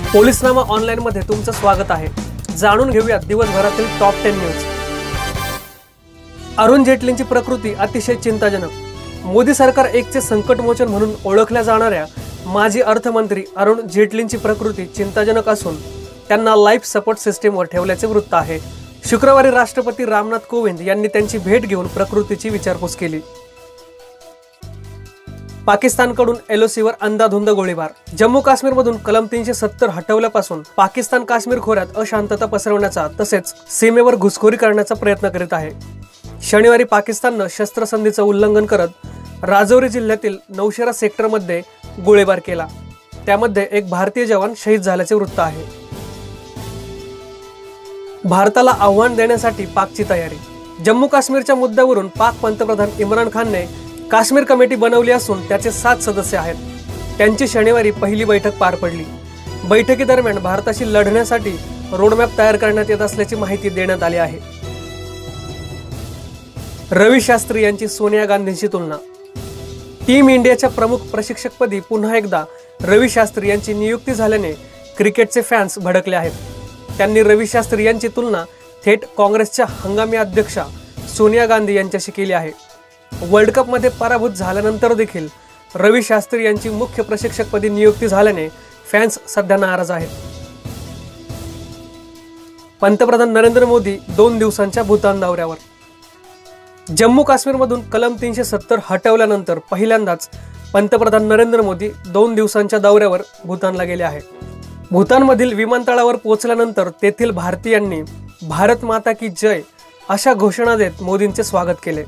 Policenama online मध्ये तुमचं स्वागत आहे। जाणून घेऊया दिवसभरातील टॉप 10 न्यूज। अरुण जेटलींची प्रकृती अतिशय चिंताजनक। मोदी सरकार एकचे संकटमोचन म्हणून ओळखल्या जाणाऱ्या माजी अर्थमंत्री अरुण जेटलींची प्रकृती चिंताजनक असून त्यांना लाईफ सपोर्ट सिस्टीमवर ठेवल्याचे वृत्त आहे। शुक्रवारी राष्ट्रपती रामनाथ कोविंद यांनी त्यांची भेट घेऊन प्रकृतीची विचारपूस केली। पाकिस्तानकडून एलओसीवर अंधाधुंद गोळीबार। जम्मू काश्मीरमधून कलम 370 हटवल्यापासून पाकिस्तान काश्मीर खोऱ्यात अशांतता पसरवण्याचा तसेच सीमेवर घुसखोरी करण्याचा प्रयत्न करीत आहे। शनिवारी पाकिस्तानने शस्त्रसंधीचे उल्लंघन करत राजौरी जिल्ह्यातील नौशेरा सेक्टरमध्ये गोळीबार केला। त्यामध्ये एक भारतीय जवान शहीद झाल्याचे वृत्त आहे। भारताला आव्हान देण्यासाठी पाकची तयारी। जम्मू काश्मीरच्या मुद्द्यावरून पाक पंतप्रधान इम्रान खानने काश्मीर कमिटी बनवली असून त्याचे 7 सदस्य आहेत। त्यांची शनिवारी पहिली बैठक पार पडली। बैठकीदरम्यान भारताशी लढण्यासाठी रोडमॅप तयार करण्यात येत असल्याची माहिती देण्यात आली आहे। रवी शास्त्री यांची सोनिया गांधींशी तुलना। टीम इंडियाच्या प्रमुख प्रशिक्षकपदी पुन्हा एकदा रवी शास्त्री यांची नियुक्ती झाल्याने क्रिकेटचे फॅन्स भडकले आहेत। त्यांनी रवी शास्त्री यांची तुलना थेट काँग्रेसच्या हंगामी अध्यक्षा सोनिया गांधी यांच्याशी केली आहे। वर्ल्ड कप मध्ये पराभूत झाल्यानंतर देखील रवी शास्त्री यांची मुख्य प्रशिक्षकपदी नियुक्ती झाल्याने फॅन्स सध्या नाराज आहेत। पंतप्रधान नरेंद्र मोदी 2 दिवसांच्या भूतान दौऱ्यावर। जम्मू काश्मीरमधून कलम 370 हटवल्यानंतर पहिल्यांदाच पंतप्रधान नरेंद्र मोदी 2 दिवसांच्या दौऱ्यावर भूतानला गेले आहेत। भूतानमधील विमानतळावर पोहोचल्यानंतर तेथील भारतीयांनी भारत माता की जय अशा घोषणा देत मोदींचे स्वागत केले।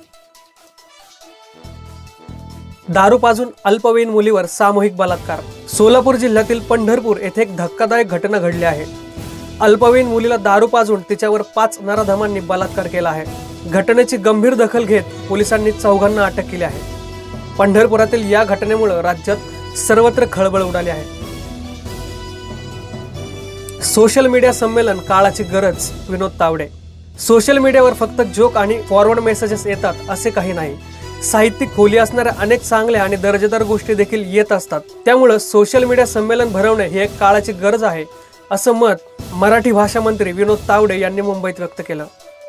दारू पाजून अल्पवयीन मुलीवर सामूहिक बलात्कार। सोलापूर जिल्ह्यातील पंढरपूर येथे एक धक्कादायक घटना घडली आहे। अल्पवयीन मुलीला दारू पाजून तिच्यावर 5 नराधमांनी बलात्कार केला आहे। घटनेची गंभीर दखल घेत पोलिसांनी 4 अटक केली आहे। पंढरपुरातील या घटनेमुळे राज्यात सर्वत्र खळबळ उडाली आहे। सोशल मीडिया संमेलन काळाची गरज। विनोद तावडे। सोशल मीडियावर फक्त जोक आणि फॉरवर्ड मेसेजेस येतात असे काही नाही। साहित्यिक खोली असणाऱ्या अनेक चांगल्या आणि दर्जेदार गोष्टी देखील येत असतात। त्यामुळे सोशल मीडिया संमेलन भरवणे ही एक काळाची गरज आहे असं मत मराठी भाषा मंत्री विनोद तावडे यांनी मुंबईत व्यक्त केलं।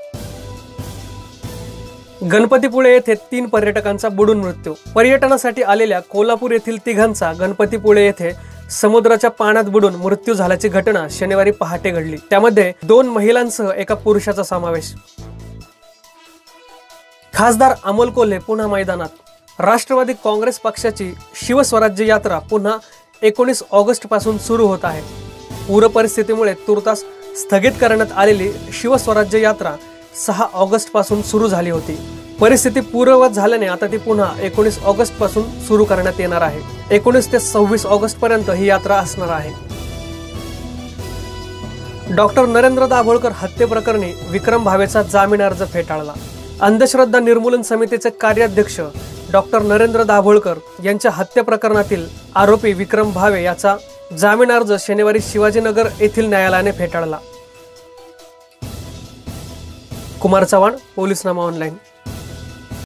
गणपतीपुळे येथे 3 पर्यटकांचा बुडून मृत्यू। पर्यटनासाठी आलेल्या कोल्हापूर येथील 3घांचा गणपतीपुळे येथे समुद्राच्या पाण्यात बुडून मृत्यू झाल्याची घटना शनिवारी पहाटे घडली। त्यामध्ये 2 महिलांसह एका पुरुषाचा समावेश। खासदार अमोल कोल्हे पुन्हा मैदानात। राष्ट्रवादी काँग्रेस पक्षाची शिवस्वराज्य यात्रा पुन्हा 19 ऑगस्ट पासून सुरू होत आहे। पूर परिस्थितीमुळे तुर्तास स्थगित करण्यात आलेली शिवस्वराज्य यात्रा 6 ऑगस्ट पासून सुरू झाली होती। परिस्थिती पूर्ववत झाल्याने आता ती पुन्हा 19 ऑगस्ट पासून सुरू करण्यात येणार आहे। 19 ते 26 ऑगस्ट पर्यंत ही यात्रा असणार आहे। डॉक्टर नरेंद्र दाभोळकर हत्येप्रकरणी विक्रम भावेचा जामीन अर्ज फेटाळला। अंधश्रद्धा निर्मूलन समितीचे कार्याध्यक्ष डॉक्टर नरेंद्र दाभोळकर यांच्या हत्या प्रकरणातील आरोपी विक्रम भावे याचा जामीन अर्ज शनिवारी शिवाजीनगर येथील न्यायालयाने फेटाळला। कुमार चव्हाण, पोलिसनामा ऑनलाइन।